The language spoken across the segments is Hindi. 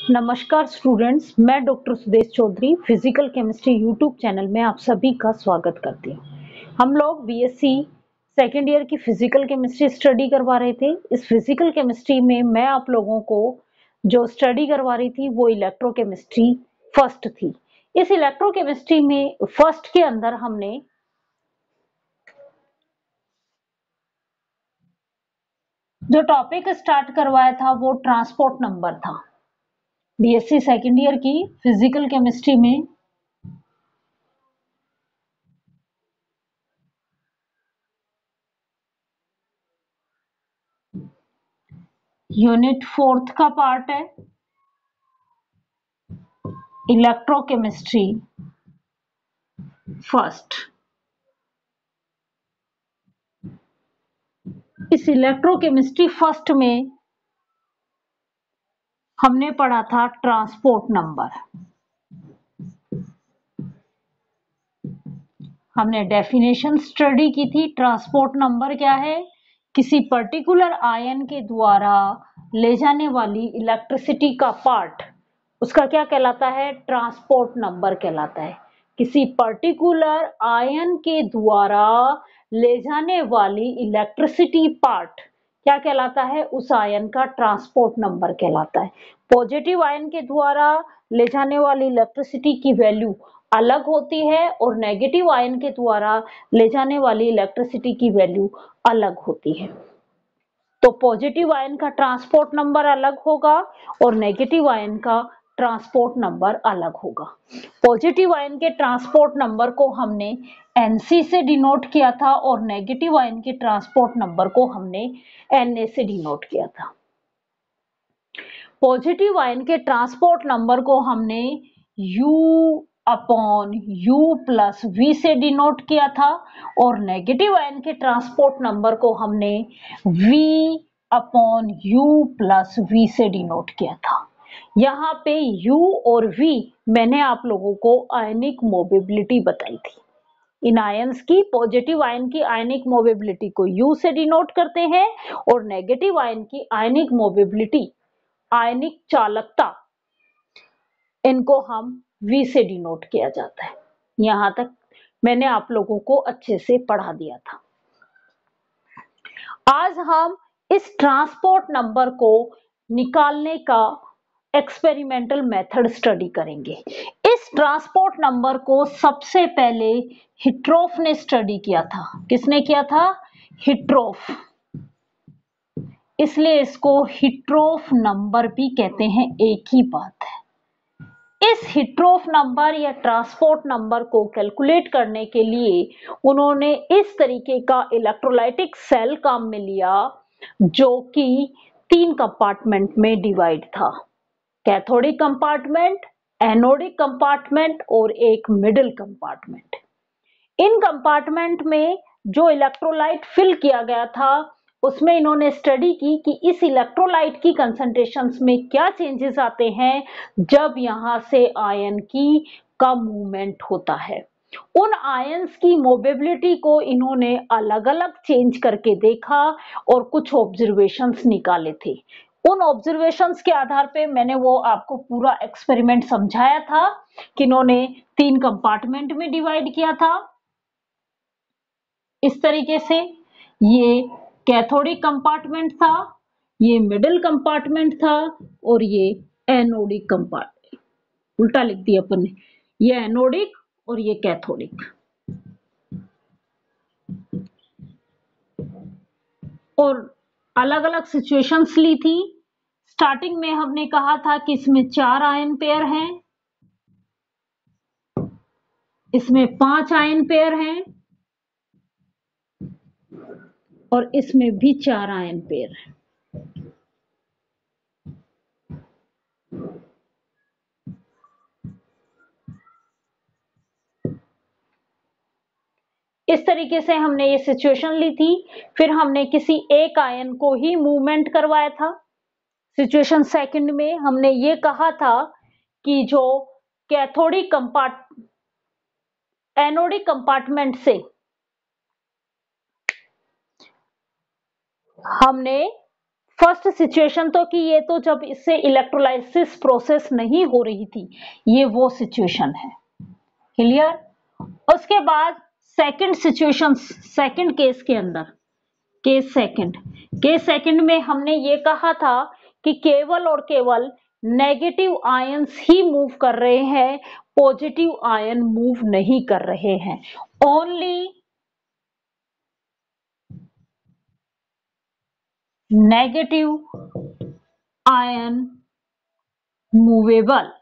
नमस्कार स्टूडेंट्स, मैं doctor Sudesh Chaudhary physical chemistry YouTube channel में आप सभी का स्वागत करती हूँ। हम लोग बीएससी सेकेंड ईयर की फिजिकल केमिस्ट्री स्टडी करवा रहे थे। इस फिजिकल केमिस्ट्री में मैं आप लोगों को जो स्टडी करवा रही थी वो इलेक्ट्रोकेमिस्ट्री फर्स्ट थी। इस इलेक्ट्रोकेमिस्ट्री में फर्स्ट के अंदर हमने जो टॉपिक स्टार्ट करवाया था वो ट्रांसपोर्ट नंबर था। बीएससी सेकेंड ईयर की फिजिकल केमिस्ट्री में यूनिट फोर्थ का पार्ट है इलेक्ट्रोकेमिस्ट्री फर्स्ट। इस इलेक्ट्रोकेमिस्ट्री फर्स्ट में हमने पढ़ा था ट्रांसपोर्ट नंबर। हमने डेफिनेशन स्टडी की थी। ट्रांसपोर्ट नंबर क्या है? किसी पर्टिकुलर आयन के द्वारा ले जाने वाली इलेक्ट्रिसिटी का पार्ट, उसका क्या कहलाता है? ट्रांसपोर्ट नंबर कहलाता है। किसी पर्टिकुलर आयन के द्वारा ले जाने वाली इलेक्ट्रिसिटी पार्ट क्या कहलाता है? उस आयन का ट्रांसपोर्ट नंबर कहलाता है। पॉजिटिव आयन के द्वारा ले जाने वाली इलेक्ट्रिसिटी की वैल्यू अलग होती है और नेगेटिव आयन के द्वारा ले जाने वाली इलेक्ट्रिसिटी की वैल्यू अलग होती है। तो पॉजिटिव आयन का ट्रांसपोर्ट नंबर अलग होगा और नेगेटिव आयन का ट्रांसपोर्ट नंबर अलग होगा। पॉजिटिव आयन के ट्रांसपोर्ट नंबर को हमने Nc से डिनोट किया था और नेगेटिव आयन के ट्रांसपोर्ट नंबर को हमने Na से डिनोट किया था। पॉजिटिव आयन के ट्रांसपोर्ट नंबर को हमने U/U+V से डिनोट किया था और नेगेटिव आयन के ट्रांसपोर्ट नंबर को हमने V/U+V से डिनोट किया था। यहाँ पे U और V मैंने आप लोगों को आयनिक मोबिलिटी बताई थी। इन आयंस की, पॉजिटिव आयन की आयनिक मोबिलिटी को U से डिनोट करते हैं और नेगेटिव आयन की आयनिक मोबिलिटी, आयनिक चालकता, इनको हम V से डिनोट किया जाता है। यहां तक मैंने आप लोगों को अच्छे से पढ़ा दिया था। आज हम इस ट्रांसपोर्ट नंबर को निकालने का एक्सपेरिमेंटल मेथड स्टडी करेंगे। इस ट्रांसपोर्ट नंबर को सबसे पहले हिट्रोफ ने स्टडी किया था। किसने किया था? हिट्रोफ। इसलिए इसको हिट्रोफ नंबर भी कहते हैं, एक ही बात है। इस हिट्रोफ नंबर या ट्रांसपोर्ट नंबर को कैलकुलेट करने के लिए उन्होंने इस तरीके का इलेक्ट्रोलाइटिक सेल काम में लिया जो कि 3 कंपार्टमेंट में डिवाइड था। कैथोडिक कंपार्टमेंट, एनोडिक कंपार्टमेंट और एक मिडिल कंपार्टमेंट। इन कंपार्टमेंट में जो इलेक्ट्रोलाइट फिल किया गया था उसमें इन्होंने स्टडी की कि इस इलेक्ट्रोलाइट की कंसंट्रेशंस में क्या चेंजेस आते हैं जब यहां से आयन की का मूवमेंट होता है। उन आयंस की मोबिलिटी को इन्होंने अलग अलग चेंज करके देखा और कुछ ऑब्जर्वेशंस निकाले थे। उन ऑब्जर्वेशंस के आधार पे मैंने वो आपको पूरा एक्सपेरिमेंट समझाया था कि इन्होंने 3 कंपार्टमेंट में डिवाइड किया था। इस तरीके से ये कैथोडिक कंपार्टमेंट था, ये मिडिल कंपार्टमेंट था और ये एनोडिक कंपार्टमेंट। उल्टा लिख दिया अपन ने, ये एनोडिक और ये कैथोडिक। और अलग अलग सिचुएशंस ली थी। स्टार्टिंग में हमने कहा था कि इसमें 4 आयन पेयर हैं, इसमें 5 आयन पेयर हैं और इसमें भी 4 आयन पेयर हैं। इस तरीके से हमने ये सिचुएशन ली थी। फिर हमने किसी एक आयन को ही मूवमेंट करवाया था। सिचुएशन सेकंड में हमने ये कहा था कि जो कैथोडिक एनोडिक कंपार्टमेंट से हमने फर्स्ट सिचुएशन तो कि ये तो जब इससे इलेक्ट्रोलाइसिस प्रोसेस नहीं हो रही थी, ये वो सिचुएशन है। क्लियर? उसके बाद सेकंड सिचुएशन, सेकंड केस के अंदर, केस सेकंड में हमने ये कहा था कि केवल और केवल नेगेटिव आयंस ही मूव कर रहे हैं, पॉजिटिव आयन मूव नहीं कर रहे हैं। Only negative ion movable,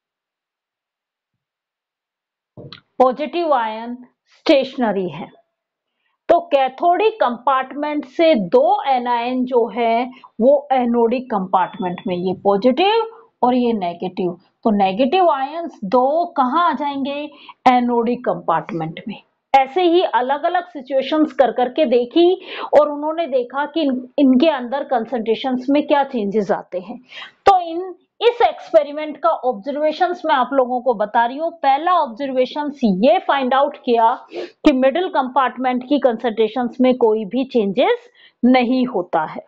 positive ion stationary है। तो कैथोडिक कंपार्टमेंट से दो एनायन जो है वो एनोडिक कंपार्टमेंट में, ये पॉजिटिव और ये नेगेटिव, तो नेगेटिव आयंस दो कहाँ आ जाएंगे? एनोडिक कंपार्टमेंट में। ऐसे ही अलग अलग सिचुएशंस कर करके देखी और उन्होंने देखा कि इनके अंदर कंसंट्रेशंस में क्या चेंजेस आते हैं। तो इस एक्सपेरिमेंट का ऑब्जर्वेशंस मैं आप लोगों को बता रही हूँ। पहला ऑब्जर्वेशन ये फाइंड आउट किया कि मिडिल कंपार्टमेंट की कंसंट्रेशंस में कोई भी चेंजेस नहीं होता है।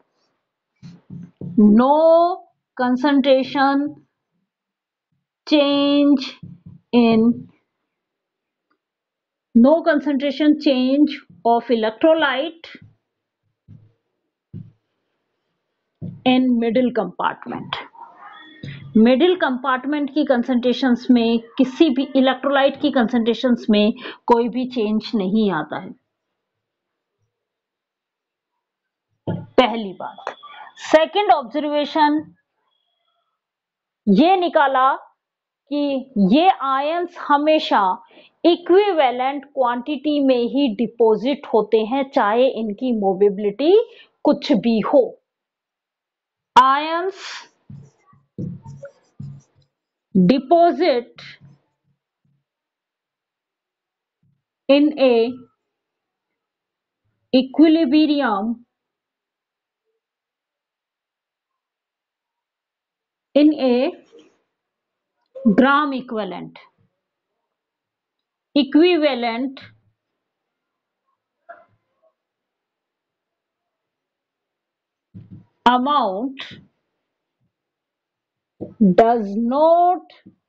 No concentration change in no concentration change of electrolyte in middle compartment। Middle compartment की कंसंट्रेशंस में किसी भी इलेक्ट्रोलाइट की कंसंट्रेशंस में कोई भी चेंज नहीं आता है, पहली बात। सेकंड ऑब्जर्वेशन ये निकाला कि ये आयंस हमेशा इक्विवेलेंट क्वांटिटी में ही डिपॉजिट होते हैं, चाहे इनकी मोबिलिटी कुछ भी हो। Ions deposit in a equilibrium in a gram equivalent amount does not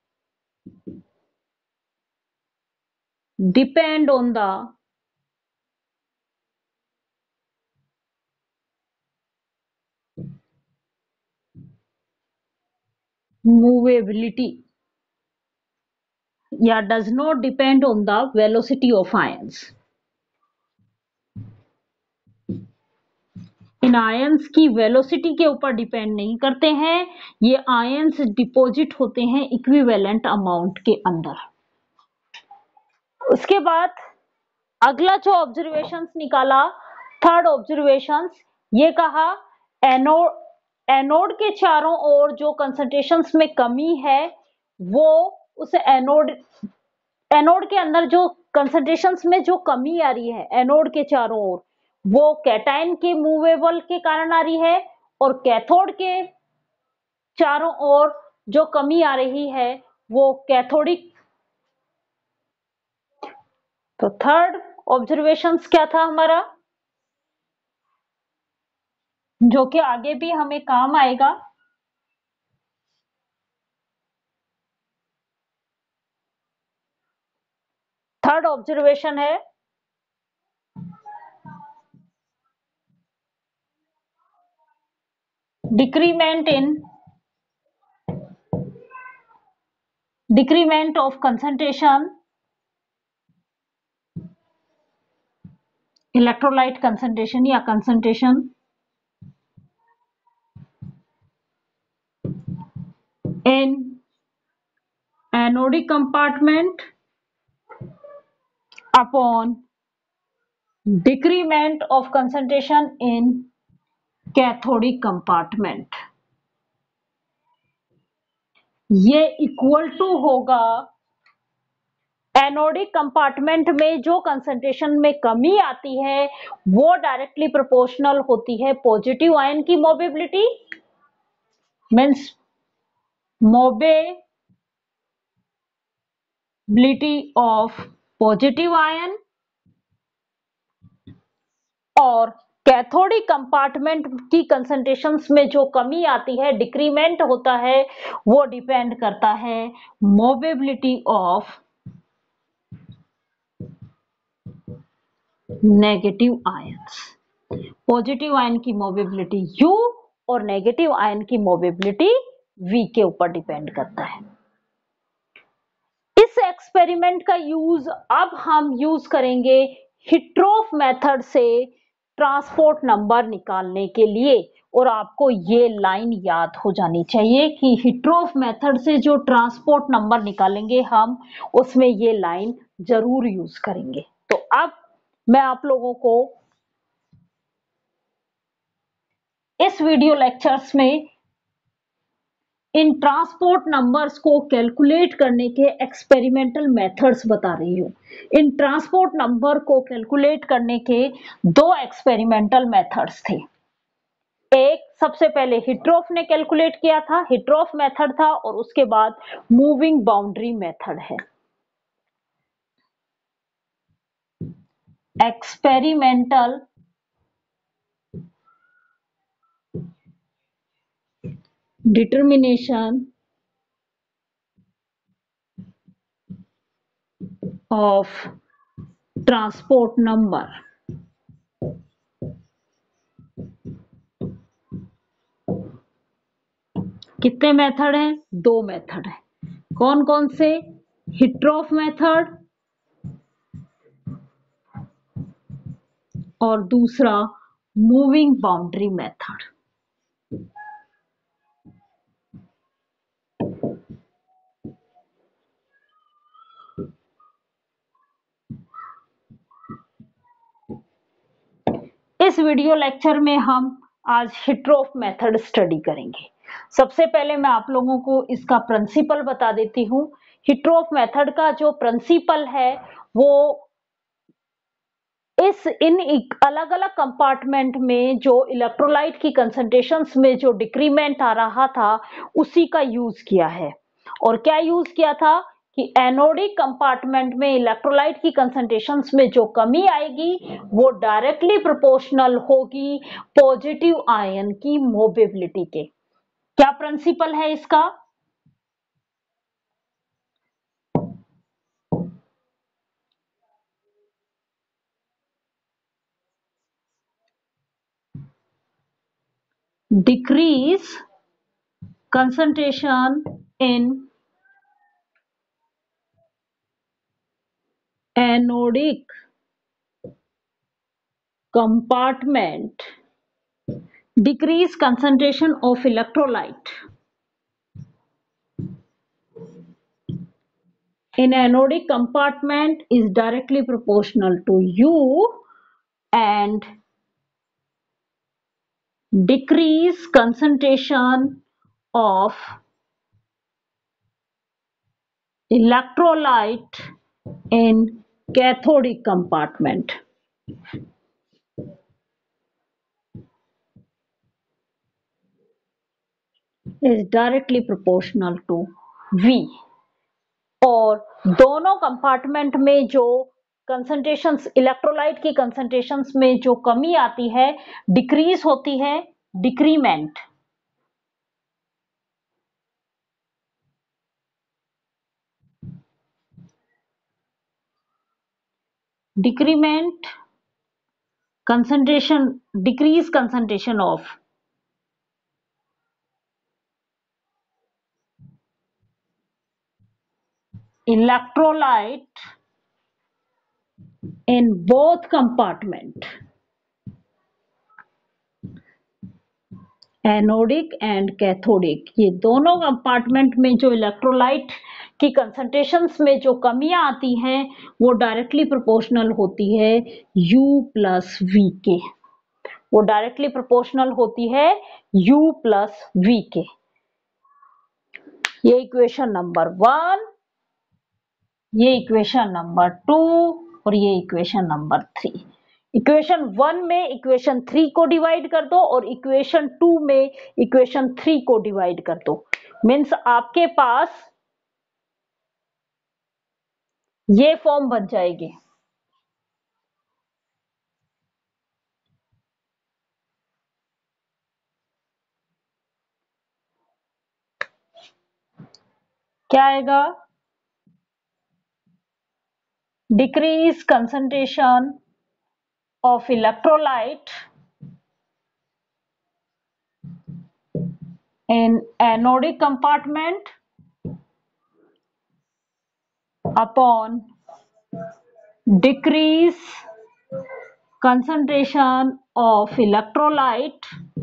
depend on the movability या does not depend on the velocity of ions। इन आयंस की वेलोसिटी के ऊपर डिपेंड नहीं करते हैं, ये आयंस डिपॉजिट होते हैं इक्विवेलेंट अमाउंट के अंदर। उसके बाद अगला जो ऑब्जर्वेशंस निकाला, थर्ड ऑब्जर्वेशंस ये कहा एनोड के चारों ओर जो कंसंट्रेशंस में कमी है वो उस एनोड के अंदर जो कंसंट्रेशंस में जो कमी आ रही है एनोड के चारों ओर, वो कैटायन के मूवेबल के कारण आ रही है, और कैथोड के चारों ओर जो कमी आ रही है वो कैथोडिक। तो थर्ड ऑब्जर्वेशंस क्या था हमारा, जो कि आगे भी हमें काम आएगा। थर्ड ऑब्जर्वेशन है decrement of concentration, electrolyte concentration या concentration in anodic compartment upon decrement of concentration in cathodic compartment. ये इक्वल टू होगा एनोडिक कंपार्टमेंट में जो कंसंट्रेशन में कमी आती है वो डायरेक्टली प्रोपोर्शनल होती है पॉजिटिव आयन की mobility, means mobility of positive ion, और कैथोडिक कंपार्टमेंट की कंसंट्रेशंस में जो कमी आती है, डिक्रीमेंट होता है, वो डिपेंड करता है mobility of negative ions. Positive ion की मोबिलिटी U और नेगेटिव आयन की मोबिलिटी V के ऊपर डिपेंड करता है। इस एक्सपेरिमेंट का यूज अब हम यूज करेंगे हिट्रोफ मेथड से ट्रांसपोर्ट नंबर निकालने के लिए, और आपको ये लाइन याद हो जानी चाहिए कि हिट्रोफ मेथड से जो ट्रांसपोर्ट नंबर निकालेंगे हम, उसमें ये लाइन जरूर यूज करेंगे। तो अब मैं आप लोगों को इस वीडियो लेक्चर्स में इन ट्रांसपोर्ट नंबर्स को कैलकुलेट करने के एक्सपेरिमेंटल मेथड्स बता रही हूँ। इन ट्रांसपोर्ट नंबर को कैलकुलेट करने के दो एक्सपेरिमेंटल मेथड्स थे। एक सबसे पहले हिट्रोफ ने कैलकुलेट किया था, हिट्रोफ मेथड था, और उसके बाद मूविंग बाउंड्री मेथड है। Experimental determination of transport number. कितने मेथड हैं? दो मेथड हैं। कौन कौन से? हिट्रोफ मेथड और दूसरा मूविंग बाउंड्री मेथड। इस वीडियो लेक्चर में हम आज हिट्रोफ मेथड स्टडी करेंगे। सबसे पहले मैं आप लोगों को इसका प्रिंसिपल बता देती हूँ। हिट्रोफ मेथड का जो प्रिंसिपल है वो इन अलग अलग कंपार्टमेंट में जो इलेक्ट्रोलाइट की कंसंट्रेशंस में जो डिक्रीमेंट आ रहा था, उसी का यूज किया है। और क्या यूज किया था कि एनोडिक कंपार्टमेंट में इलेक्ट्रोलाइट की कंसंट्रेशंस में जो कमी आएगी वो डायरेक्टली प्रोपोर्शनल होगी पॉजिटिव आयन की मोबिलिटी के। क्या प्रिंसिपल है इसका? Decrease concentration in anodic compartment, decrease concentration of electrolyte in anodic compartment is directly proportional to U, and decrease concentration of electrolyte in cathodic compartment is directly proportional to V। और दोनों कंपार्टमेंट में जो कंसंट्रेशंस, इलेक्ट्रोलाइट की कंसंट्रेशंस में जो कमी आती है, डिक्रीज होती है, decrement. Decrement concentration, decrease concentration of electrolyte in both compartment, anodic and cathodic, ये दोनों कंपार्टमेंट में जो इलेक्ट्रोलाइट की कंसंट्रेशंस में जो कमियां आती हैं वो डायरेक्टली प्रोपोर्शनल होती है U प्लस V के। वो डायरेक्टली प्रोपोर्शनल होती है U प्लस V के। ये इक्वेशन नंबर 1, ये इक्वेशन नंबर 2 और ये इक्वेशन नंबर 3। इक्वेशन 1 में इक्वेशन 3 को डिवाइड कर दो और इक्वेशन 2 में इक्वेशन 3 को डिवाइड कर दो। मीन्स आपके पास ये फॉर्म बन जाएगी। क्या आएगा? Decrease concentration of electrolyte in anodic compartment upon decrease concentration of electrolyte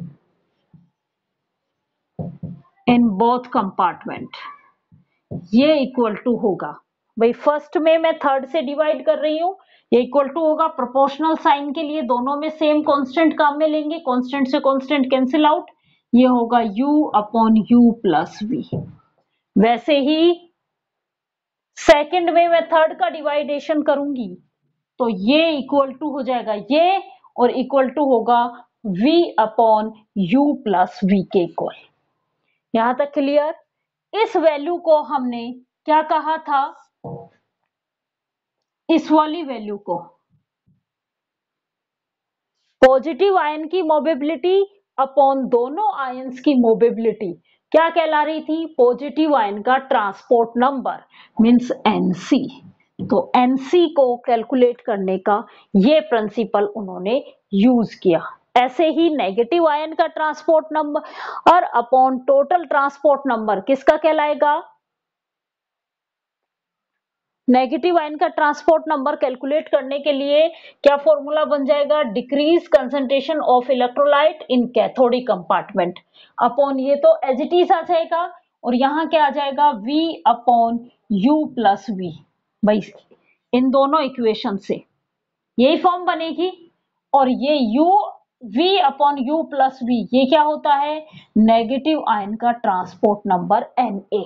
in both compartment। ये इक्वल टू होगा, भाई फर्स्ट में मैं थर्ड से डिवाइड कर रही हूं, ये इक्वल टू होगा प्रोपोर्शनल साइन के लिए, दोनों में सेम कांस्टेंट काम में लेंगे, कांस्टेंट से कांस्टेंट कैंसिल आउट, ये होगा u upon u plus v। वैसे ही सेकंड में मैं थर्ड का डिवाइडेशन करूंगी तो ये इक्वल टू हो जाएगा ये, और इक्वल टू होगा v upon u plus v के इक्वल। यहां तक क्लियर? इस वैल्यू को हमने क्या कहा था? इस वाली वैल्यू को पॉजिटिव आयन की मोबिलिटी अपॉन दोनों आयंस की मोबिलिटी क्या कहला रही थी? पॉजिटिव आयन का ट्रांसपोर्ट नंबर मींस एनसी। तो एनसी को कैलकुलेट करने का ये प्रिंसिपल उन्होंने यूज किया। ऐसे ही नेगेटिव आयन का ट्रांसपोर्ट नंबर और अपॉन टोटल ट्रांसपोर्ट नंबर किसका कहलाएगा? नेगेटिव आयन का ट्रांसपोर्ट नंबर कैलकुलेट करने के लिए क्या फॉर्मूला बन जाएगा? Decrease concentration of electrolyte in cathodic compartment upon, ये तो एज इट इज आ जाएगा, और यहां क्या आ जाएगा? v upon u plus v। भाई इन दोनों इक्वेशन से यही फॉर्म बनेगी, और ये u v upon u plus v ये क्या होता है? नेगेटिव आयन का ट्रांसपोर्ट नंबर Na।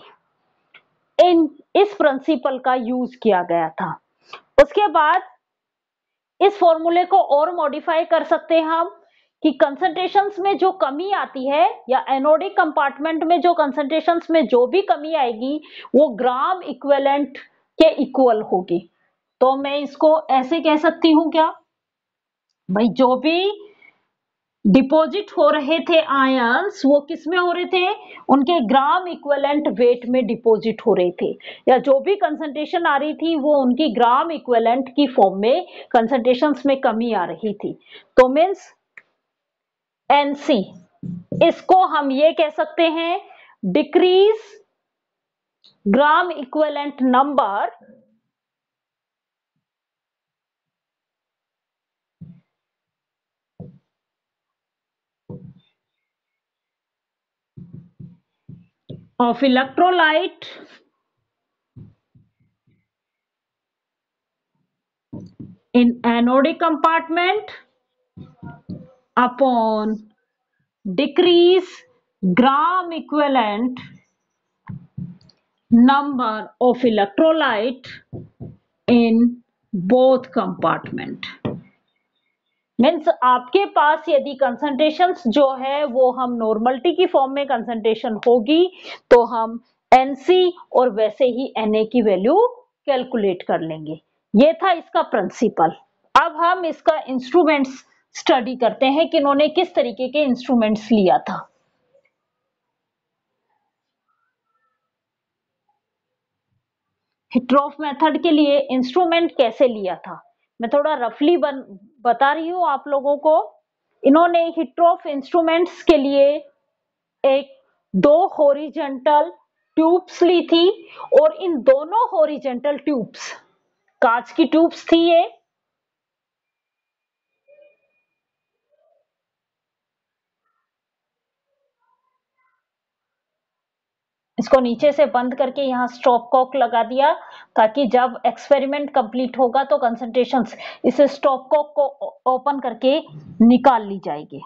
इस प्रिंसिपल का यूज किया गया था। उसके बाद इस फॉर्मूले को और मॉडिफाई कर सकते हैं हम कि कंसंट्रेशंस में जो कमी आती है या एनोडिक कंपार्टमेंट में जो कंसंट्रेशंस में जो भी कमी आएगी वो ग्राम इक्विवेलेंट के इक्वल होगी। तो मैं इसको ऐसे कह सकती हूं क्या? भाई जो भी डिपॉजिट हो रहे थे आयंस वो किस में हो रहे थे? उनके ग्राम इक्विवेलेंट वेट में डिपॉजिट हो रहे थे, या जो भी कंसंट्रेशन आ रही थी वो उनकी ग्राम इक्विवेलेंट की फॉर्म में कंसंट्रेशंस में कमी आ रही थी। तो मींस एनसी, इसको हम ये कह सकते हैं decrease gram equivalent number of electrolyte in anodic compartment upon decrease gram equivalent number of electrolyte in both compartment। Means आपके पास यदि कंसंट्रेशंस जो है वो हम नॉर्मलिटी की फॉर्म में कंसंट्रेशन होगी तो हम NC और वैसे ही Na की वैल्यू कैलकुलेट कर लेंगे। ये था इसका प्रिंसिपल। अब हम इसका इंस्ट्रूमेंट्स स्टडी करते हैं कि इन्होंने किस तरीके के इंस्ट्रूमेंट्स लिया था। हिट्रोफ मेथड के लिए इंस्ट्रूमेंट कैसे लिया था मैं थोड़ा रफली बता रही हूं आप लोगों को। इन्होंने हिट्रोफ इंस्ट्रूमेंट्स के लिए एक दो हॉरिजॉन्टल ट्यूब्स ली थी, और इन दोनों हॉरिजॉन्टल ट्यूब्स कांच की ट्यूब्स थी ये। इसको नीचे से बंद करके यहाँ स्टॉप कॉक लगा दिया ताकि जब एक्सपेरिमेंट कंप्लीट होगा तो कंसंट्रेशंस इसे स्टॉप कॉक को ओपन करके निकाल ली जाएगी।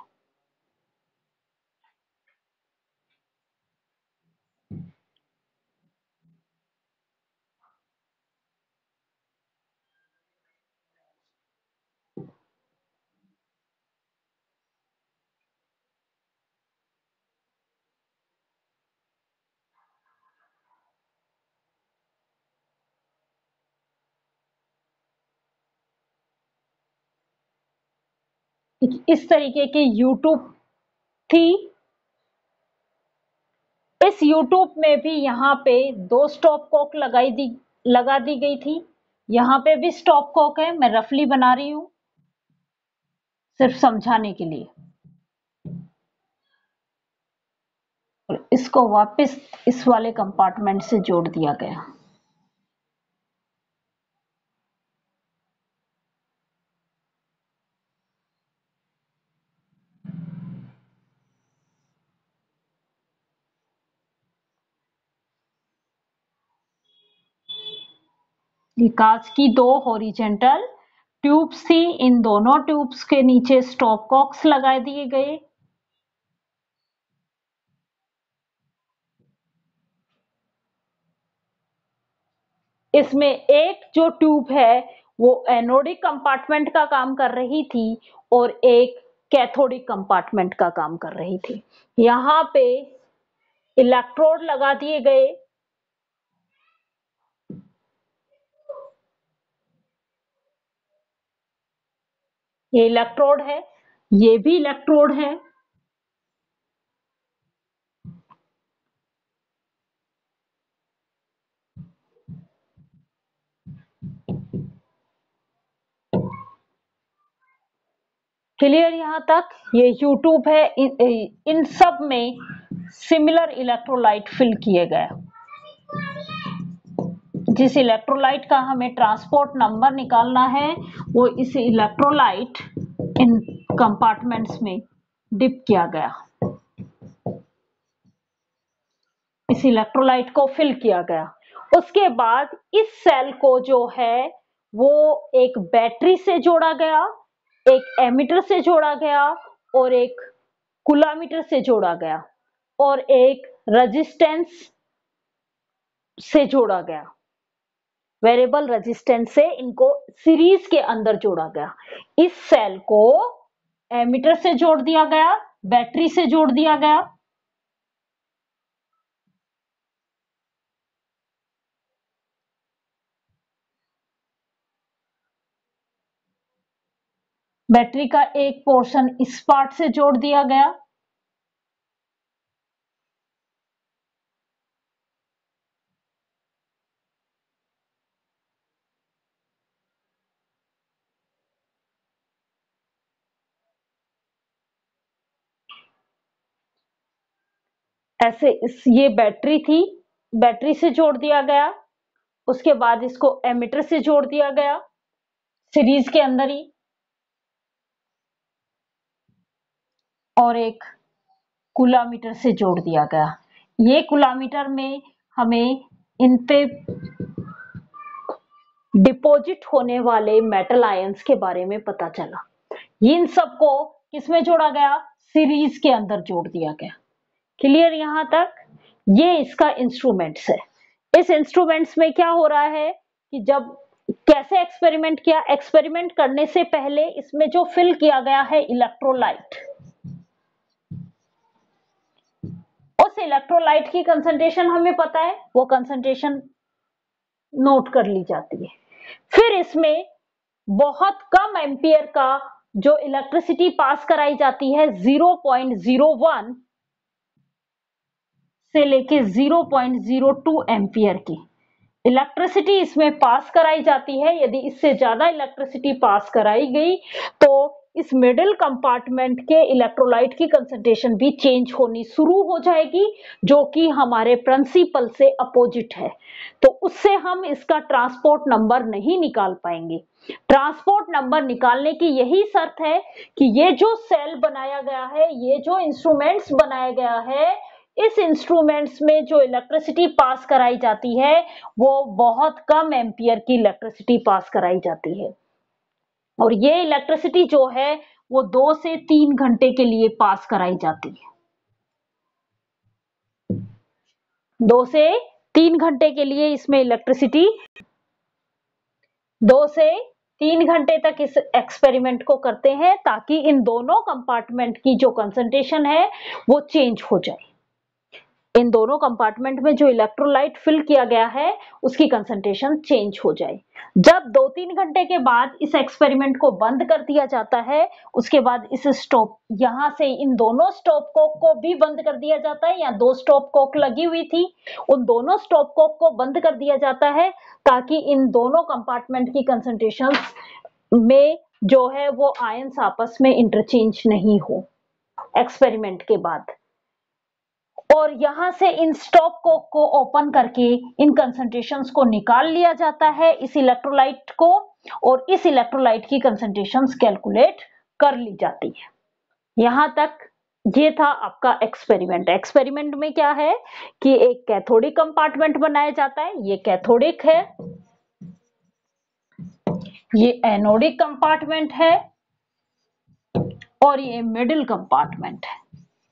इस तरीके की यूट्यूब थी। इस यूट्यूब में भी यहाँ पे 2 स्टॉप कॉक लगा दी गई थी। यहाँ पे भी स्टॉप कॉक है, मैं रफली बना रही हूँ सिर्फ समझाने के लिए। और इसको वापस इस वाले कंपार्टमेंट से जोड़ दिया गया। ये कांच की 2 हॉरिजेंटल ट्यूब्स थी, इन दोनों ट्यूब्स के नीचे स्टॉप कॉक्स लगा दिए गए। इसमें एक जो ट्यूब है वो एनोडिक कंपार्टमेंट का काम कर रही थी और एक कैथोडिक कंपार्टमेंट का काम कर रही थी। यहाँ पे इलेक्ट्रोड लगा दिए गए। ये इलेक्ट्रोड है, ये भी इलेक्ट्रोड है। क्लियर यहाँ तक? ये यूट्यूब है, इन सब में सिमिलर इलेक्ट्रोलाइट फिल किए गए। जिस इलेक्ट्रोलाइट का हमें ट्रांसपोर्ट नंबर निकालना है वो इस इलेक्ट्रोलाइट इन कंपार्टमेंट्स में डिप किया गया। इस इलेक्ट्रोलाइट को फिल किया गया। उसके बाद इस सेल को जो है वो एक बैटरी से जोड़ा गया, एक एमिटर से जोड़ा गया और एक कूलामीटर से जोड़ा गया और एक रेजिस्टेंस से जोड़ा गया। वेरिएबल रेजिस्टेंस से इनको सीरीज के अंदर जोड़ा गया। इस सेल को एमिटर से जोड़ दिया गया, बैटरी से जोड़ दिया गया। बैटरी का एक पोर्शन इस पार्ट से जोड़ दिया गया। ऐसे ये बैटरी थी, बैटरी से जोड़ दिया गया। उसके बाद इसको एमिटर से जोड़ दिया गया सीरीज के अंदर ही, और एक कूलामीटर से जोड़ दिया गया। ये कूलामीटर में हमें इन पे डिपॉजिट होने वाले मेटल आयंस के बारे में पता चला। इन सबको किसमें जोड़ा गया? सीरीज के अंदर जोड़ दिया गया। क्लियर यहाँ तक? ये इसका इंस्ट्रूमेंट्स है। इस इंस्ट्रूमेंट्स में क्या हो रहा है कि जब कैसे एक्सपेरिमेंट किया, एक्सपेरिमेंट करने से पहले इसमें जो फिल किया गया है इलेक्ट्रोलाइट, उस इलेक्ट्रोलाइट की कंसंट्रेशन हमें पता है, वो कंसंट्रेशन नोट कर ली जाती है। फिर इसमें बहुत कम एम्पियर का जो इलेक्ट्रिसिटी पास कराई जाती है 0.01 से लेके 0.02 एम्पियर की इलेक्ट्रिसिटी इसमें पास कराई जाती है। यदि इससे ज्यादा इलेक्ट्रिसिटी पास कराई गई तो इस मिडिल कंपार्टमेंट के इलेक्ट्रोलाइट की कंसंट्रेशन भी चेंज होनी शुरू हो जाएगी, जो कि हमारे प्रिंसिपल से अपोजिट है। तो उससे हम इसका ट्रांसपोर्ट नंबर नहीं निकाल पाएंगे। ट्रांसपोर्ट नंबर निकालने की यही शर्त है कि ये जो सेल बनाया गया है, ये जो इंस्ट्रूमेंट्स बनाया गया है, इस इंस्ट्रूमेंट्स में जो इलेक्ट्रिसिटी पास कराई जाती है वो बहुत कम एम्पियर की इलेक्ट्रिसिटी पास कराई जाती है। और ये इलेक्ट्रिसिटी जो है वो 2 से 3 घंटे के लिए पास कराई जाती है। 2 से 3 घंटे के लिए इसमें इलेक्ट्रिसिटी, 2 से 3 घंटे तक इस एक्सपेरिमेंट को करते हैं ताकि इन दोनों कंपार्टमेंट की जो कंसंट्रेशन है वो चेंज हो जाए। इन दोनों कंपार्टमेंट में जो इलेक्ट्रोलाइट फिल किया गया है उसकी कंसंट्रेशन चेंज हो जाए। जब 2-3 घंटे के बाद इस एक्सपेरिमेंट को बंद कर दिया जाता है, उसके बाद इस स्टॉप यहां से इन दोनों स्टॉप कॉक को भी बंद कर दिया जाता है। यहाँ 2 स्टॉप कॉक लगी हुई थी, उन दोनों स्टॉप कॉक को बंद कर दिया जाता है ताकि इन दोनों कंपार्टमेंट की कंसंट्रेशंस में जो है वो आयंस आपस में इंटरचेंज नहीं हो एक्सपेरिमेंट के बाद। और यहां से इन स्टॉप कॉक को ओपन करके इन कंसंट्रेशंस को निकाल लिया जाता है इस इलेक्ट्रोलाइट को, और इस इलेक्ट्रोलाइट की कंसंट्रेशंस कैलकुलेट कर ली जाती है। यहां तक ये था आपका एक्सपेरिमेंट। एक्सपेरिमेंट में क्या है कि एक कैथोडिक कंपार्टमेंट बनाया जाता है, ये कैथोडिक है, ये एनोडिक कंपार्टमेंट है और ये मिडिल कंपार्टमेंट है।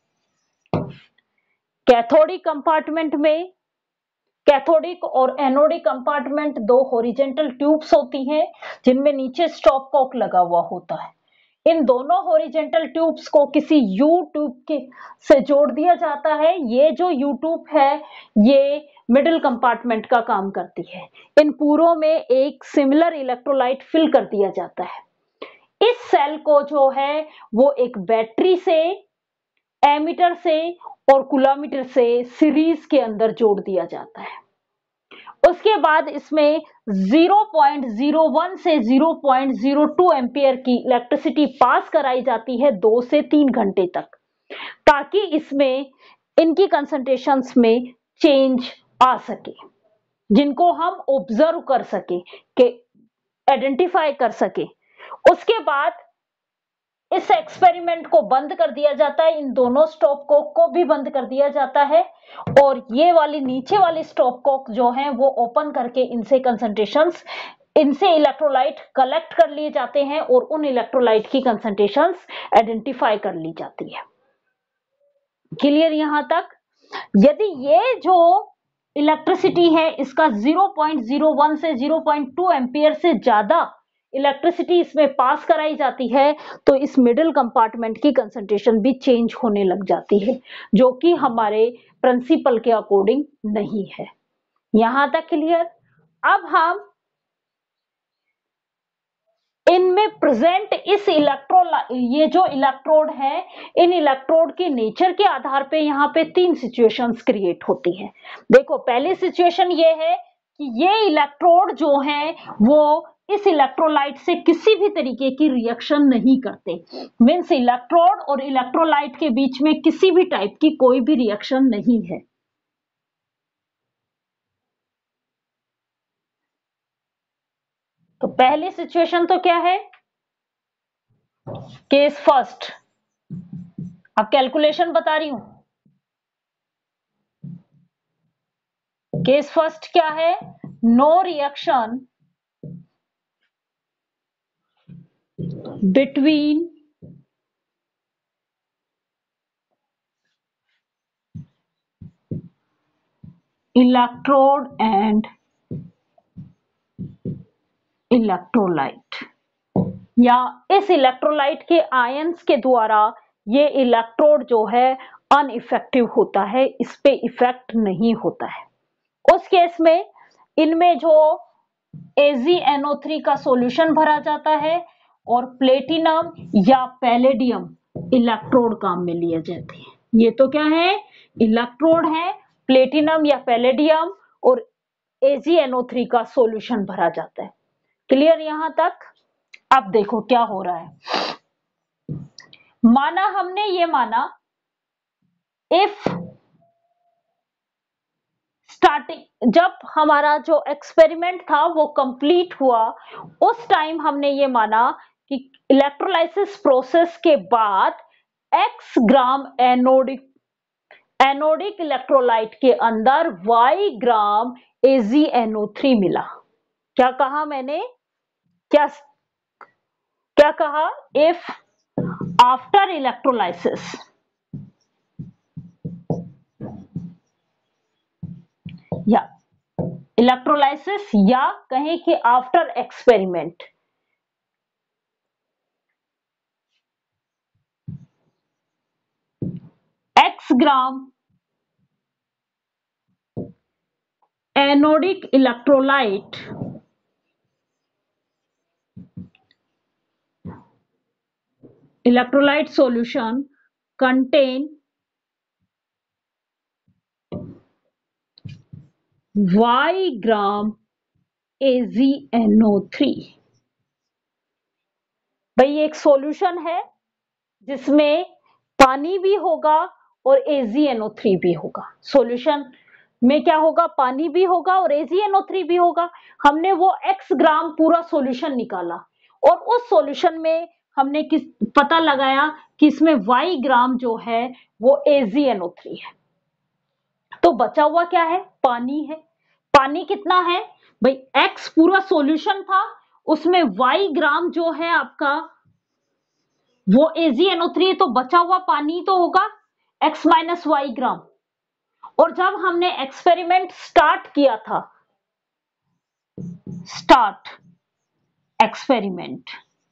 कैथोडिक कंपार्टमेंट में कैथोडिक और एनोडिक कंपार्टमेंट 2 हॉरिजॉन्टल ट्यूब्स होती हैं जिनमें नीचे स्टॉप कॉक लगा हुआ होता है। इन दोनों हॉरिजॉन्टल ट्यूब्स को किसी यू ट्यूब के से जोड़ दिया जाता है। ये जो यू ट्यूब है ये मिडिल कंपार्टमेंट का काम करती है। इन पूरों में एक सिमिलर इलेक्ट्रोलाइट फिल कर दिया जाता है। इस सेल को जो है वो एक बैटरी से, एमीटर से और कूलोमीटर से सीरीज के अंदर जोड़ दिया जाता है। उसके बाद इसमें 0.01 से 0.02 एम्पियर की इलेक्ट्रिसिटी पास कराई जाती है 2 से 3 घंटे तक, ताकि इसमें इनकी कंसंट्रेशंस में चेंज आ सके, जिनको हम ऑब्जर्व कर सके, के आइडेंटिफाई कर सके। उसके बाद इस एक्सपेरिमेंट को बंद कर दिया जाता है, इन दोनों स्टॉप कॉक को भी बंद कर दिया जाता है और ये वाली नीचे वाली स्टॉप कॉक जो है वो ओपन करके इनसे कंसंट्रेशंस, इनसे इलेक्ट्रोलाइट कलेक्ट कर लिए जाते हैं और उन इलेक्ट्रोलाइट की कंसंट्रेशंस आइडेंटिफाई कर ली जाती है। क्लियर यहां तक? यदि ये जो इलेक्ट्रिसिटी है इसका 0.01 से 0.2 एम्पियर से ज्यादा इलेक्ट्रिसिटी इसमें पास कराई जाती है तो इस मिडिल कंपार्टमेंट की कंसंट्रेशन भी चेंज होने लग जाती है, जो कि हमारे प्रिंसिपल के अकॉर्डिंग नहीं है। यहां तक क्लियर? अब हम इनमें प्रेजेंट इस ये जो इलेक्ट्रोड है, इन इलेक्ट्रोड के नेचर के आधार पे यहाँ पे 3 सिचुएशंस क्रिएट होती हैं। देखो, पहली सिचुएशन ये है कि ये इलेक्ट्रोड जो है वो इस इलेक्ट्रोलाइट से किसी भी तरीके की रिएक्शन नहीं करते। मीन्स इलेक्ट्रोड और इलेक्ट्रोलाइट के बीच में किसी भी टाइप की कोई भी रिएक्शन नहीं है। तो पहली सिचुएशन तो क्या है? केस फर्स्ट, अब कैलकुलेशन बता रही हूं। केस फर्स्ट क्या है? No reaction between electrode and electrolyte, या इस इलेक्ट्रोलाइट के आयंस के द्वारा ये इलेक्ट्रोड जो है अनइफेक्टिव होता है, इस पे इफेक्ट नहीं होता है। उस केस में इनमें जो AgNO3 का सॉल्यूशन भरा जाता है और प्लेटिनम या पैलेडियम इलेक्ट्रोड काम में लिए जाते हैं। ये तो क्या है? इलेक्ट्रोड है, प्लेटिनम या पैलेडियम और AgNO3 का सॉल्यूशन भरा जाता है। क्लियर यहां तक? अब देखो क्या हो रहा है। माना हमने ये माना इफ स्टार्टिंग, जब हमारा जो एक्सपेरिमेंट था वो कंप्लीट हुआ, उस टाइम हमने ये माना कि इलेक्ट्रोलाइसिस प्रोसेस के बाद x ग्राम एनोडिक इलेक्ट्रोलाइट के अंदर y ग्राम AgNO3 मिला। क्या कहा मैंने? क्या क्या कहा? इफ आफ्टर इलेक्ट्रोलाइसिस या इलेक्ट्रोलाइसिस या कहें कि after experiment x gram anodic electrolyte solution contain y gram AgNO3। भाई ये एक सॉल्यूशन है जिसमें पानी भी होगा और AgNO3 भी होगा। सॉल्यूशन में क्या होगा, पानी भी होगा और AgNO3 भी होगा। हमने वो x ग्राम पूरा सॉल्यूशन निकाला और उस सॉल्यूशन में हमने पता लगाया कि इसमें y ग्राम जो है वो AgNO3 है। तो बचा हुआ क्या है, पानी है। पानी कितना है भाई, x पूरा सॉल्यूशन था, उसमें y ग्राम जो है आपका वो AgNO3, तो बचा हुआ पानी तो होगा x माइनस वाई ग्राम। और जब हमने एक्सपेरिमेंट स्टार्ट किया था, स्टार्ट एक्सपेरिमेंट,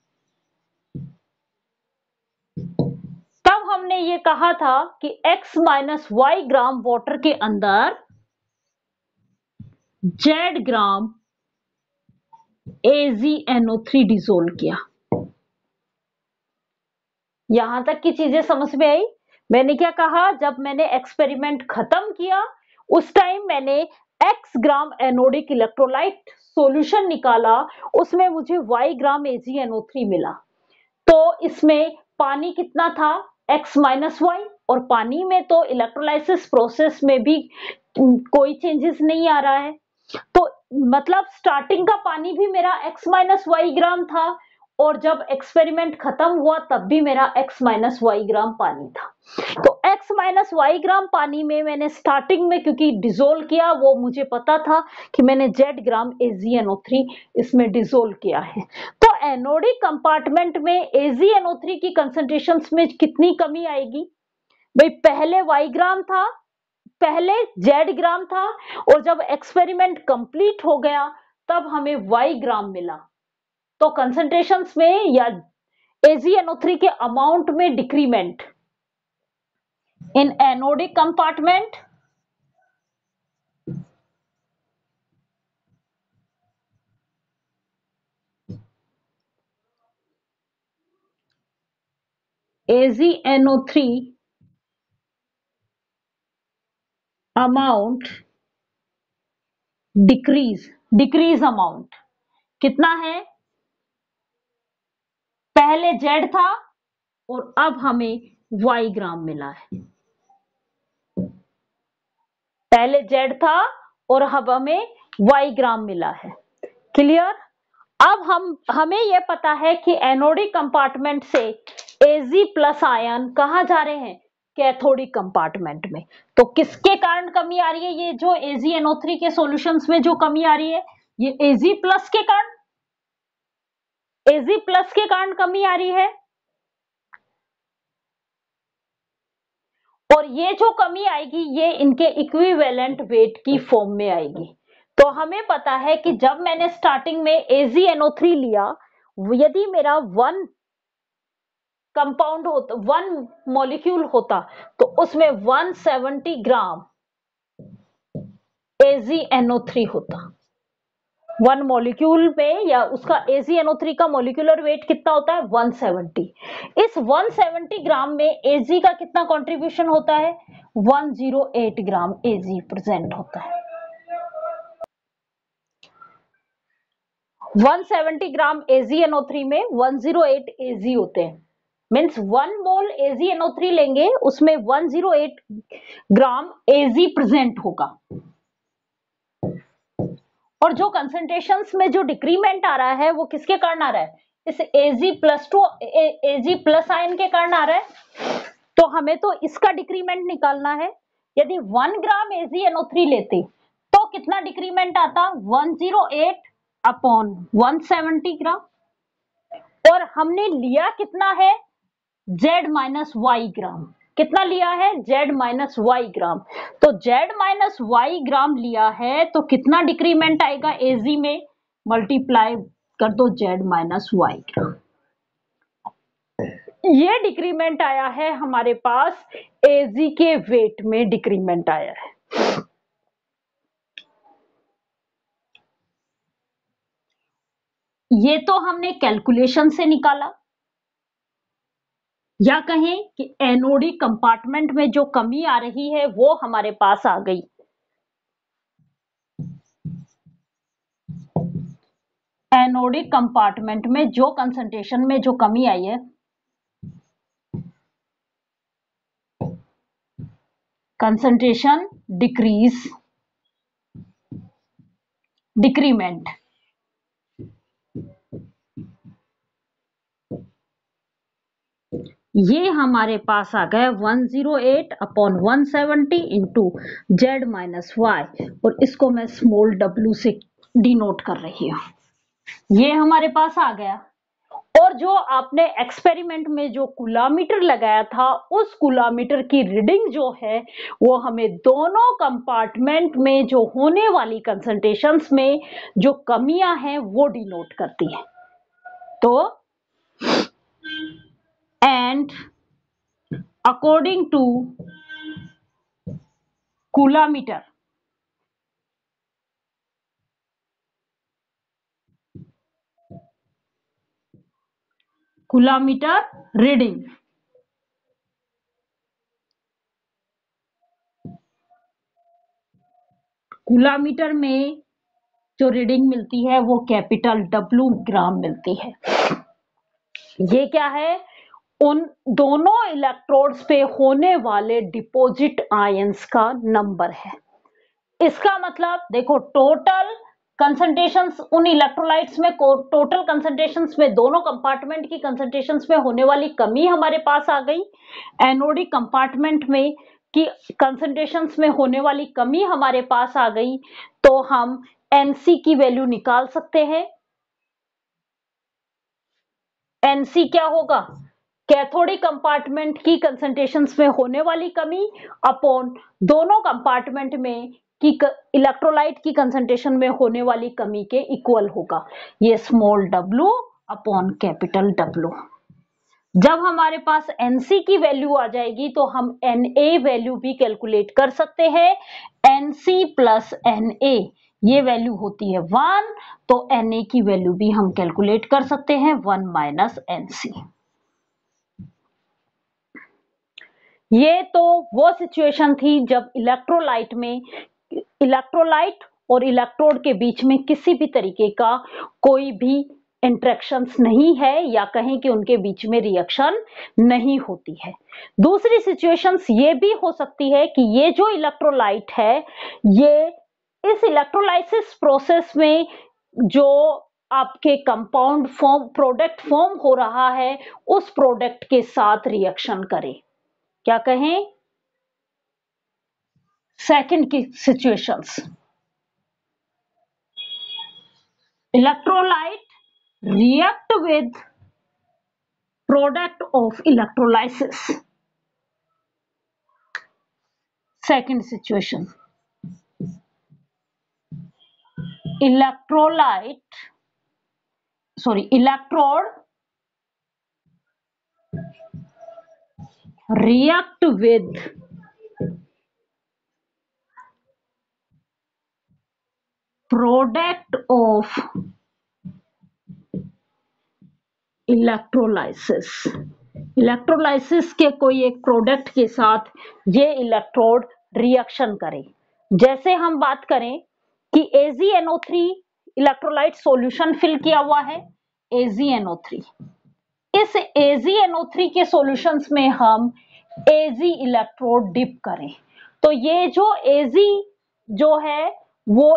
तब हमने ये कहा था कि x minus Y gram water के अंदर z ग्राम AgNO3 डिसोल्व किया। यहां तक की चीजें समझ में आई। मैंने क्या कहा, जब मैंने एक्सपेरिमेंट खत्म किया उस टाइम मैंने x gram anodic electrolyte solution निकाला, उसमें मुझे y ग्राम AgNO3 मिला। तो इसमें पानी कितना था, x माइनस वाई, और पानी में तो इलेक्ट्रोलाइसिस प्रोसेस में भी कोई चेंजेस नहीं आ रहा है। तो मतलब स्टार्टिंग का पानी भी मेरा x माइनस वाई ग्राम था और जब एक्सपेरिमेंट खत्म हुआ तब भी मेरा x माइनस वाई ग्राम पानी था। तो x माइनस वाई ग्राम पानी में मैंने स्टार्टिंग में क्योंकि डिसोल्व किया, वो मुझे पता था कि मैंने z ग्राम AgNO3 इसमें डिसोल्व किया है। तो एनोडिक कंपार्टमेंट में AgNO3 की कंसंट्रेशंस में कितनी कमी आएगी भाई, पहले y ग्राम था, पहले z ग्राम था, और जब एक्सपेरिमेंट कंप्लीट हो गया तब हमें y ग्राम मिला। तो कंसंट्रेशंस में या AgNO3 के अमाउंट में decrement in anodic compartment AgNO3 amount decrease amount कितना है, पहले Z था और अब हमें Y ग्राम मिला है। पहले Z था और अब हमें Y ग्राम मिला है। क्लियर। अब हमें यह पता है कि एनोडिक कंपार्टमेंट से Ag प्लस आयन कहां जा रहे हैं, कैथोडिक कंपार्टमेंट में। तो किसके कारण कमी आ रही है, ये जो AgNO3 के सॉल्यूशंस में जो कमी आ रही है, ये Ag प्लस के कारण कमी आ रही है। और ये जो कमी आएगी ये इनके इक्विवेलेंट वेट की फॉर्म में आएगी। तो हमें पता है कि जब मैंने स्टार्टिंग में AgNO3 लिया, यदि मेरा वन कंपाउंड होता, वन मॉलिक्यूल होता, तो उसमें 170 ग्राम AgNO3 होता। वन मॉलिक्यूल में या उसका AgNO3 का मॉलिक्यूलर वेट कितना होता है, 170। इस 170 ग्राम में Ag का कितना कंट्रीब्यूशन होता है, 108 ग्राम Ag प्रेजेंट होता है। 170 ग्राम AgNO3 में 108 Ag होते हैं। मीन्स 1 मोल AgNO3 लेंगे उसमें 108 ग्राम Ag प्रेजेंट होगा। और जो कंसंट्रेशंस में जो डिक्रीमेंट आ रहा है वो किसके कारण आ रहा है, इस Ag प्लस आयन के कारण आ रहा है। तो हमें तो इसका डिक्रीमेंट निकालना है। यदि 1 ग्राम AgNO3 लेते तो कितना डिक्रीमेंट आता, 108 अपॉन 170 ग्राम। और हमने लिया कितना है, Z माइनस वाई ग्राम। कितना लिया है, Z माइनस वाई ग्राम। तो Z माइनस वाई ग्राम लिया है तो कितना डिक्रीमेंट आएगा Ag में, मल्टीप्लाई कर दो Z माइनस वाई ग्राम। ये डिक्रीमेंट आया है हमारे पास, Ag के वेट में डिक्रीमेंट आया है। ये तो हमने कैलकुलेशन से निकाला, या कहें कि एनोडिक कंपार्टमेंट में जो कमी आ रही है वो हमारे पास आ गई। एनोडिक कंपार्टमेंट में जो कंसंट्रेशन में जो कमी आई है, कंसंट्रेशन डिक्रीज, डिक्रीमेंट, ये हमारे पास आ गया 108/170 इंटू जेड माइनस वाई, और इसको मैं स्मॉल w से डिनोट कर रही हूं। ये हमारे पास आ गया। और जो आपने एक्सपेरिमेंट में जो कूलामीटर लगाया था, उस कूलामीटर की रीडिंग जो है वो हमें दोनों कंपार्टमेंट में जो होने वाली कंसंट्रेशंस में जो कमियां हैं वो डिनोट करती है। तो and according to coulometer, coulometer reading, coulometer में जो रीडिंग मिलती है वो कैपिटल W ग्राम मिलती है। ये क्या है? उन दोनों इलेक्ट्रोड्स पे होने वाले डिपॉजिट आयंस का नंबर है। इसका मतलब देखो, टोटल कंसंट्रेशंस उन इलेक्ट्रोलाइट्स में, टोटल कंसंट्रेशंस में दोनों कंपार्टमेंट की कंसंट्रेशंस में होने वाली कमी हमारे पास आ गई। एनोडिक कंपार्टमेंट में की कंसंट्रेशंस में होने वाली कमी हमारे पास आ गई, तो हम एनसी की वैल्यू निकाल सकते हैं। एनसी क्या होगा? कैथोडिक कंपार्टमेंट की कंसंट्रेशंस में होने वाली कमी अपॉन दोनों कंपार्टमेंट में की इलेक्ट्रोलाइट की कंसंट्रेशन में होने वाली कमी के इक्वल होगा। ये small w upon capital W। जब हमारे पास Nc की वैल्यू आ जाएगी तो हम Na वैल्यू भी कैलकुलेट कर सकते हैं। Nc प्लस Na ये वैल्यू होती है 1, तो Na की वैल्यू भी हम कैलकुलेट कर सकते हैं 1 माइनस Nc। ये तो वो सिचुएशन थी जब इलेक्ट्रोलाइट और इलेक्ट्रोड के बीच में किसी भी तरीके का कोई भी इंटरेक्शंस नहीं है, या कहें कि उनके बीच में रिएक्शन नहीं होती है। दूसरी सिचुएशंस ये भी हो सकती है कि ये जो इलेक्ट्रोलाइट है, ये इस इलेक्ट्रोलाइसिस प्रोसेस में जो आपके कंपाउंड फॉर्म प्रोडक्ट फॉर्म हो रहा है, उस प्रोडक्ट के साथ रिएक्शन करे। क्या कहें? सेकंड की situations, electrolyte react with product of electrolysis. Second situation, electrode react with product of electrolysis के कोई एक प्रोडक्ट के साथ ये इलेक्ट्रोड रिएक्शन करे। जैसे हम बात करें कि AgNO3 इलेक्ट्रोलाइट सॉल्यूशन फिल किया हुआ है, AgNO3, इस AgNO3 के सॉल्यूशंस में हम Ag इलेक्ट्रोड डिप करें, तो ये जो Ag जो है वो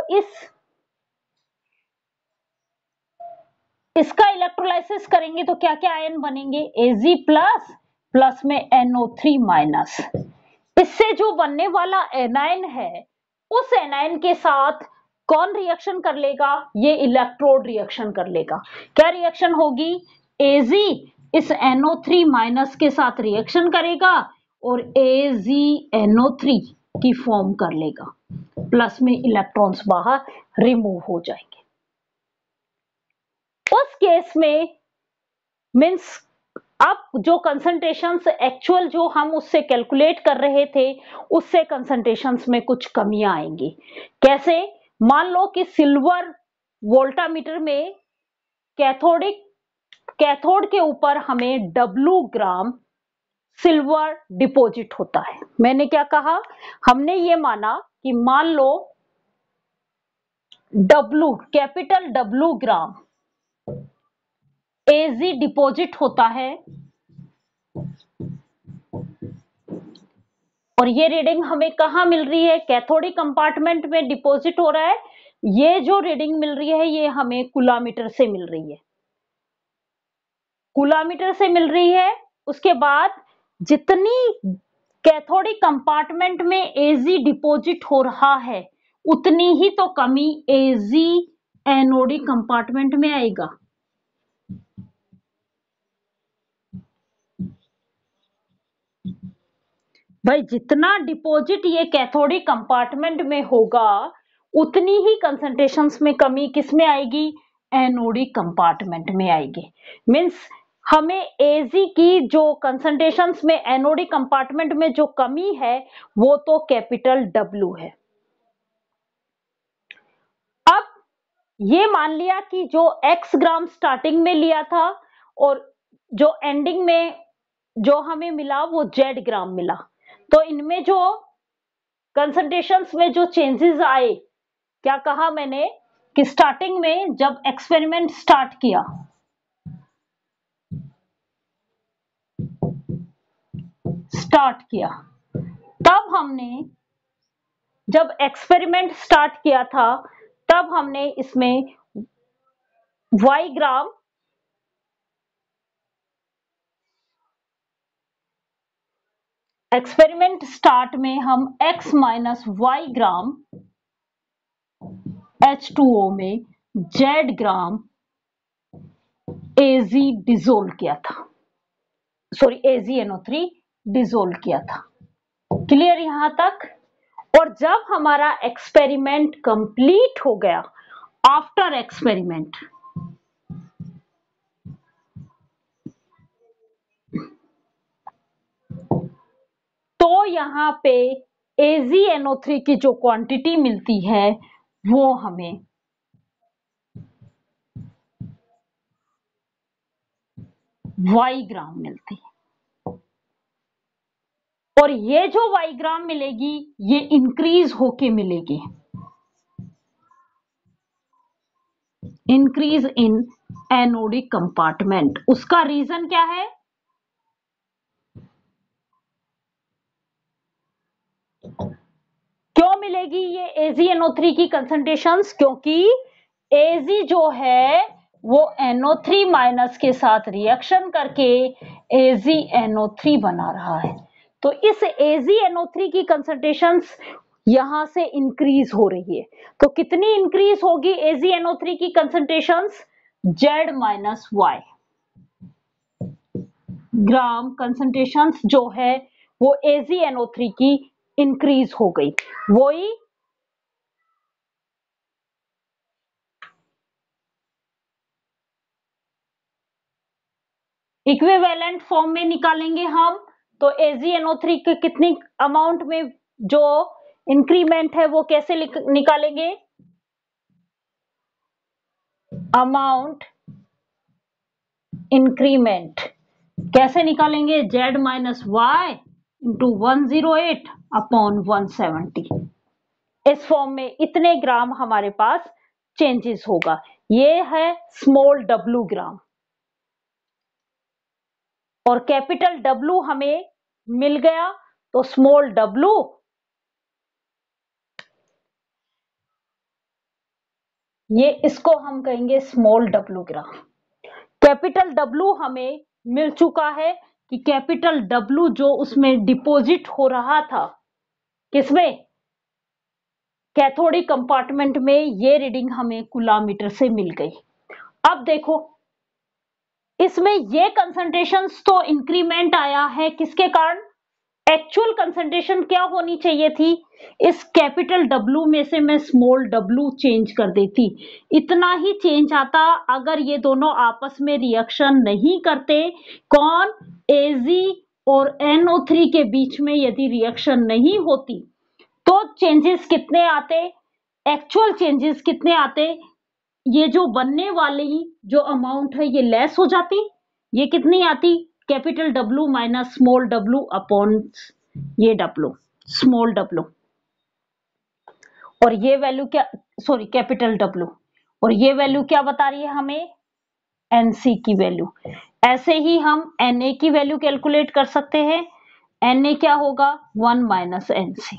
इसका इलेक्ट्रोलाइसिस करेंगे तो क्या क्या आयन बनेंगे? Ag प्लस, प्लस में NO3 माइनस। इससे जो बनने वाला एनायन है, उस एनायन के साथ कौन रिएक्शन कर लेगा? ये इलेक्ट्रोड रिएक्शन कर लेगा। क्या रिएक्शन होगी? Ag इस NO3 माइनस के साथ रिएक्शन करेगा और AgNO3 की फॉर्म कर लेगा, प्लस में इलेक्ट्रॉन्स बाहर रिमूव हो जाएंगे। उस केस में मीन्स अब जो कंसंट्रेशंस एक्चुअल जो हम उससे कैलकुलेट कर रहे थे, उससे कंसंट्रेशंस में कुछ कमियां आएंगी। कैसे? मान लो कि सिल्वर वोल्टामीटर में कैथोड के ऊपर हमें W ग्राम सिल्वर डिपॉजिट होता है। मैंने क्या कहा, हमने ये माना कि मान लो capital W gram Ag deposit होता है और ये रीडिंग हमें कहाँ मिल रही है, कैथोडिक कंपार्टमेंट में डिपॉजिट हो रहा है। ये जो रीडिंग मिल रही है ये हमें कूलामीटर से मिल रही है, कूलामीटर से मिल रही है। उसके बाद जितनी कैथोडिक कंपार्टमेंट में Ag डिपॉजिट हो रहा है उतनी ही तो कमी Ag एनोडिक कंपार्टमेंट में आएगा। भाई जितना डिपॉजिट ये कैथोडिक कंपार्टमेंट में होगा उतनी ही कंसंट्रेशंस में कमी किस में आएगी, एनोडिक कंपार्टमेंट में आएगी। मींस हमें Ag की जो कंसंट्रेशंस में एनोडिक कंपार्टमेंट में जो कमी है वो तो कैपिटल W है। अब ये मान लिया कि जो X ग्राम स्टार्टिंग में लिया था और जो एंडिंग में जो हमें मिला वो Z ग्राम मिला, तो इनमें जो कंसंट्रेशंस में जो चेंजेस आए, क्या कहा मैंने कि स्टार्टिंग में जब एक्सपेरिमेंट स्टार्ट किया तब हमने जब एक्सपेरिमेंट स्टार्ट किया था तब हमने इसमें Y ग्राम एक्सपेरिमेंट स्टार्ट में हम X माइनस Y ग्राम H2O में Z ग्राम Ag डिसोल्व किया था, सॉरी AgNO3 डिसोल्व किया था। क्लियर यहां तक। और जब हमारा एक्सपेरिमेंट कंप्लीट हो गया, आफ्टर एक्सपेरिमेंट तो यहां पे AgNO3 की जो क्वांटिटी मिलती है वो हमें Y ग्राम मिलती है। और ये जो Y ग्राम मिलेगी ये इंक्रीज होके मिलेगी, इंक्रीज इन एनोडिक कंपार्टमेंट। उसका रीजन क्या है, क्यों मिलेगी ये AgNO3 की कंसंट्रेशंस, क्योंकि Ag जो है वो NO3 माइनस के साथ रिएक्शन करके AgNO3 बना रहा है। तो इस AgNO3 की कंसंट्रेशंस यहां से इंक्रीज हो रही है। तो कितनी इंक्रीज होगी AgNO3 की concentrations, Z minus Y gram concentrations जो है वो AgNO3 की इंक्रीज हो गई। वही इक्विवेलेंट फॉर्म में निकालेंगे हम, तो AgNO3 के कितनी अमाउंट में जो इंक्रीमेंट है वो कैसे निकालेंगे, अमाउंट इंक्रीमेंट कैसे निकालेंगे, Z minus Y into 108 upon 170। इस फॉर्म में इतने ग्राम हमारे पास चेंजेस होगा। ये है स्मॉल W ग्राम और कैपिटल W हमें मिल गया, तो स्मॉल W ये इसको हम कहेंगे small W gram. Capital W हमें मिल चुका है कि कैपिटल W जो उसमें डिपॉजिट हो रहा था, किसमें, कैथोडिक कंपार्टमेंट में, ये रीडिंग हमें कूलामीटर से मिल गई। अब देखो इसमें ये कंसंट्रेशंस तो इंक्रीमेंट आया है, किसके कारण, एक्चुअल कंसंट्रेशन क्या होनी चाहिए थी, इस कैपिटल W में से मैं स्मॉल W चेंज कर देती, इतना ही चेंज आता। अगर ये दोनों आपस में रिएक्शन नहीं करते, कौन, Ag और NO3 के बीच में यदि रिएक्शन नहीं होती तो चेंजेस कितने आते, एक्चुअल चेंजेस कितने आते, ये जो बनने वाली जो अमाउंट है ये लेस हो जाती, ये कितनी आती, capital W minus small W upon ये डब्ल्यू, स्मॉल डब्ल्यू, और ये वैल्यू क्या, सॉरी कैपिटल डब्ल्यू, और ये वैल्यू क्या बता रही है हमें, एनसी की वैल्यू। ऐसे ही हम एनए की वैल्यू कैलकुलेट कर सकते हैं। एनए क्या होगा, 1 माइनस एनसी।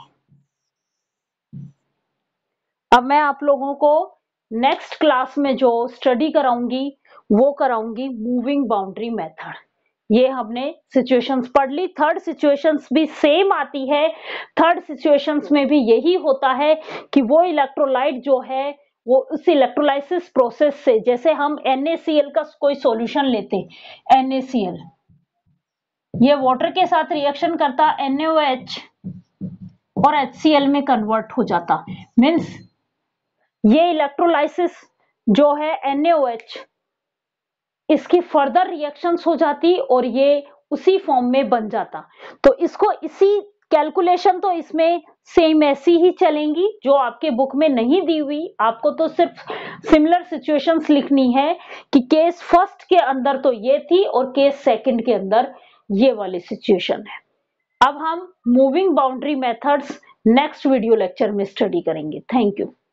अब मैं आप लोगों को नेक्स्ट क्लास में जो स्टडी कराऊंगी वो कराऊंगी मूविंग बाउंड्री मेथड। ये हमने सिचुएशंस पढ़ ली, थर्ड सिचुएशंस भी सेम आती है। थर्ड सिचुएशंस में भी यही होता है कि वो इलेक्ट्रोलाइट जो है वो उस इलेक्ट्रोलाइसिस प्रोसेस से, जैसे हम NaCl का कोई सॉल्यूशन लेते, NaCl ये वाटर के साथ रिएक्शन करता, NaOH और HCl में कन्वर्ट हो जाता। मीन्स ये इलेक्ट्रोलाइसिस जो है NaOH, इसकी फर्दर रिएक्शंस हो जाती और ये उसी फॉर्म में बन जाता। तो इसको इसी कैलकुलेशन तो इसमें सेम ऐसी ही चलेंगी जो आपके बुक में नहीं दी हुई। आपको तो सिर्फ सिमिलर सिचुएशंस लिखनी है कि केस फर्स्ट के अंदर तो ये थी और केस सेकंड के अंदर ये वाली सिचुएशन है। अब हम moving boundary methods next video lecture में स्टडी करेंगे। Thank you.